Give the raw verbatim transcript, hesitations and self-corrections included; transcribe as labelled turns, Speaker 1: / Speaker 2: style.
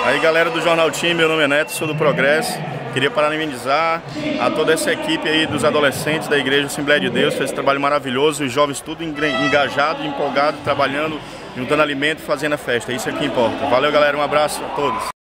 Speaker 1: Aí galera do Jornal Time, meu nome é Neto, sou do Progresso. Queria parabenizar a toda essa equipe aí dos adolescentes da Igreja Assembleia de Deus, fez esse trabalho maravilhoso, os jovens tudo engajados, empolgados, trabalhando, juntando alimento e fazendo a festa, isso é que importa. Valeu galera, um abraço a todos.